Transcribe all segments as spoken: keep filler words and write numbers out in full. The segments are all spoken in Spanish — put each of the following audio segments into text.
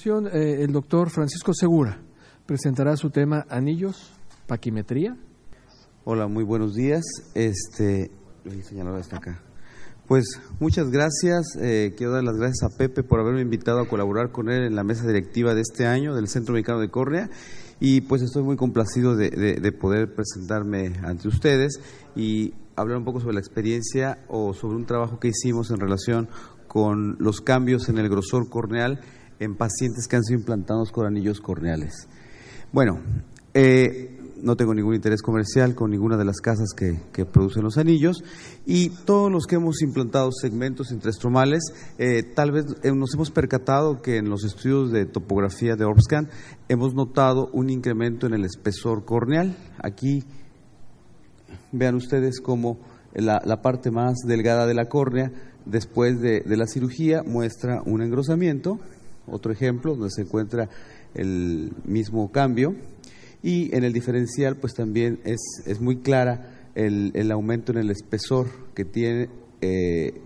continuación, eh, el doctor Francisco Segura presentará su tema Anillos, Paquimetría. Hola, muy buenos días. Este, el señalador está acá. Pues muchas gracias. Eh, quiero dar las gracias a Pepe por haberme invitado a colaborar con él en la mesa directiva de este año del Centro Mexicano de Córnea. Y pues estoy muy complacido de, de, de poder presentarme ante ustedes y hablar un poco sobre la experiencia o sobre un trabajo que hicimos en relación con los cambios en el grosor corneal en pacientes que han sido implantados con anillos corneales. Bueno, eh, no tengo ningún interés comercial con ninguna de las casas que, que producen los anillos, y todos los que hemos implantado segmentos intraestromales, eh, tal vez eh, nos hemos percatado que en los estudios de topografía de Orbscan hemos notado un incremento en el espesor corneal. Aquí vean ustedes cómo la, la parte más delgada de la córnea después de, de la cirugía muestra un engrosamiento. Otro ejemplo donde se encuentra el mismo cambio. Y en el diferencial pues también es, es muy clara el, el aumento en el espesor que tiene eh,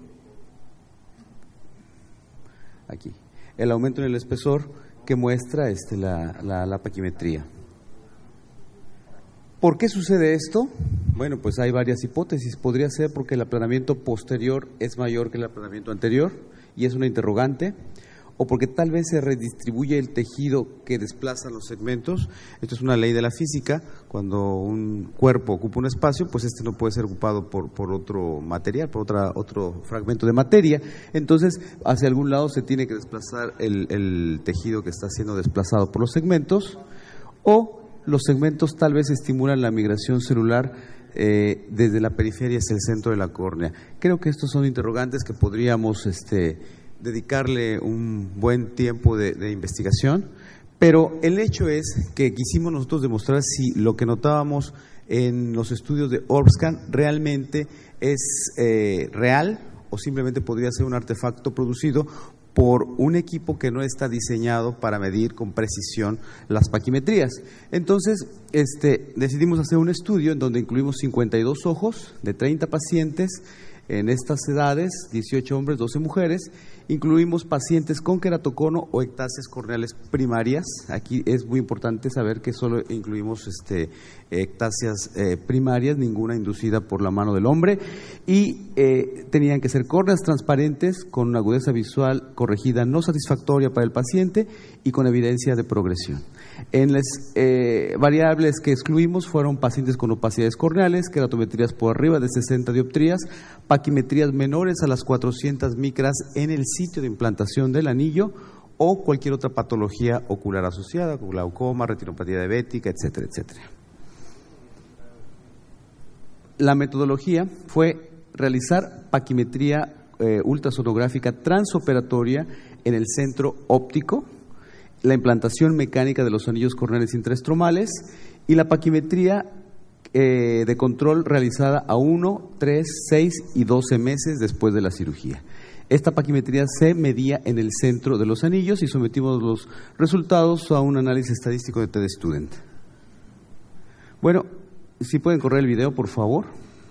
aquí, el aumento en el espesor que muestra este, la, la, la paquimetría. ¿Por qué sucede esto? Bueno, pues hay varias hipótesis. Podría ser porque el aplanamiento posterior es mayor que el aplanamiento anterior y es una interrogante, o porque tal vez se redistribuye el tejido que desplaza los segmentos. Esto es una ley de la física. Cuando un cuerpo ocupa un espacio, pues este no puede ser ocupado por, por otro material, por otra, otro fragmento de materia. Entonces, hacia algún lado se tiene que desplazar el, el tejido que está siendo desplazado por los segmentos, o los segmentos tal vez estimulan la migración celular eh, desde la periferia hacia el centro de la córnea. Creo que estos son interrogantes que podríamos este, dedicarle un buen tiempo de, de investigación, pero el hecho es que quisimos nosotros demostrar si lo que notábamos en los estudios de Orbscan realmente es eh, real o simplemente podría ser un artefacto producido por un equipo que no está diseñado para medir con precisión las paquimetrías. Entonces, este, decidimos hacer un estudio en donde incluimos cincuenta y dos ojos de treinta pacientes en estas edades, dieciocho hombres, doce mujeres. Incluimos pacientes con queratocono o ectasias corneales primarias. Aquí es muy importante saber que solo incluimos este, ectasias eh, primarias, ninguna inducida por la mano del hombre, y eh, tenían que ser córneas transparentes con una agudeza visual corregida no satisfactoria para el paciente y con evidencia de progresión. En las eh, variables que excluimos fueron pacientes con opacidades corneales, queratometrías por arriba de sesenta dioptrías, paquimetrías menores a las cuatrocientas micras en el sitio de implantación del anillo, o cualquier otra patología ocular asociada, como glaucoma, retinopatía diabética, etcétera, etcétera. La metodología fue realizar paquimetría eh, ultrasonográfica transoperatoria en el centro óptico, la implantación mecánica de los anillos corneales intraestromales y la paquimetría eh, de control realizada a uno, tres, seis y doce meses después de la cirugía. Esta paquimetría se medía en el centro de los anillos y sometimos los resultados a un análisis estadístico de T D Student. Bueno, si pueden correr el video, por favor.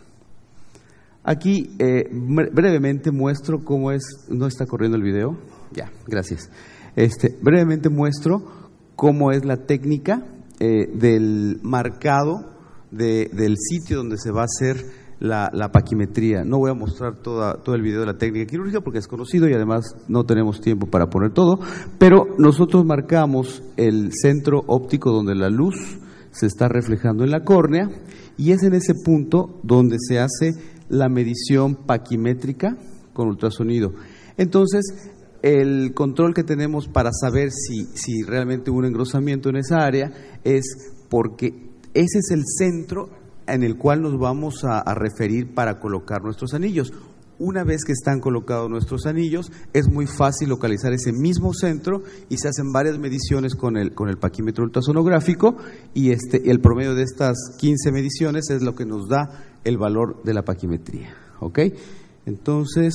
Aquí eh, brevemente muestro cómo es. ¿No está corriendo el video? Ya, gracias. Este, brevemente muestro cómo es la técnica eh, del marcado de, del sitio donde se va a hacer la, la paquimetría. No voy a mostrar toda, todo el video de la técnica quirúrgica porque es conocido y además no tenemos tiempo para poner todo, pero nosotros marcamos el centro óptico donde la luz se está reflejando en la córnea, y es en ese punto donde se hace la medición paquimétrica con ultrasonido. Entonces, el control que tenemos para saber si, si realmente hubo un engrosamiento en esa área es porque ese es el centro en el cual nos vamos a, a referir para colocar nuestros anillos. Una vez que están colocados nuestros anillos, es muy fácil localizar ese mismo centro y se hacen varias mediciones con el, con el paquímetro ultrasonográfico, y este, el promedio de estas quince mediciones es lo que nos da el valor de la paquimetría. ¿Ok? Entonces,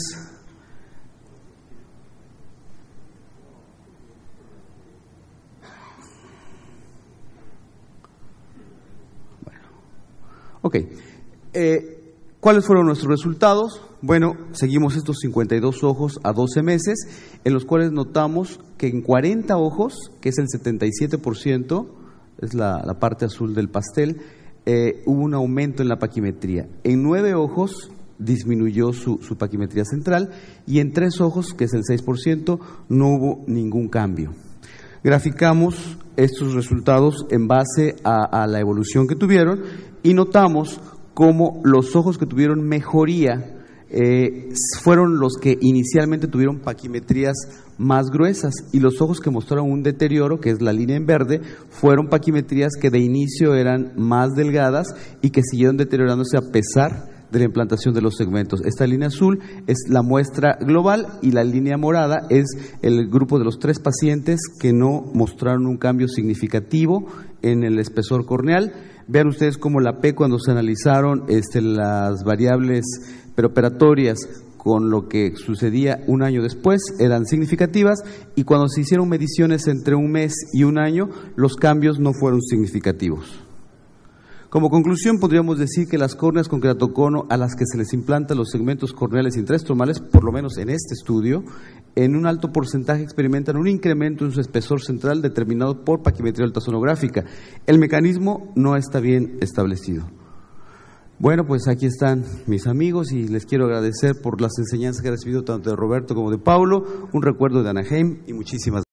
bueno, ok. Eh, ¿Cuáles fueron nuestros resultados? Bueno, seguimos estos cincuenta y dos ojos a doce meses, en los cuales notamos que en cuarenta ojos, que es el setenta y siete por ciento, es la, la parte azul del pastel, eh, hubo un aumento en la paquimetría. En nueve ojos disminuyó su, su paquimetría central y en tres ojos, que es el seis por ciento, no hubo ningún cambio. Graficamos estos resultados en base a, a la evolución que tuvieron y notamos cómo los ojos que tuvieron mejoría eh, fueron los que inicialmente tuvieron paquimetrías más gruesas y los ojos que mostraron un deterioro, que es la línea en verde, fueron paquimetrías que de inicio eran más delgadas y que siguieron deteriorándose a pesar de la implantación de los segmentos. Esta línea azul es la muestra global y la línea morada es el grupo de los tres pacientes que no mostraron un cambio significativo en el espesor corneal. Vean ustedes cómo la P, cuando se analizaron este, las variables preoperatorias con lo que sucedía un año después, eran significativas, y cuando se hicieron mediciones entre un mes y un año, los cambios no fueron significativos. Como conclusión, podríamos decir que las córneas con queratocono a las que se les implantan los segmentos corneales intraestromales, por lo menos en este estudio, en un alto porcentaje experimentan un incremento en su espesor central determinado por paquimetría ultrasonográfica. El mecanismo no está bien establecido. Bueno, pues aquí están mis amigos y les quiero agradecer por las enseñanzas que he recibido tanto de Roberto como de Paulo, un recuerdo de Anaheim y muchísimas gracias.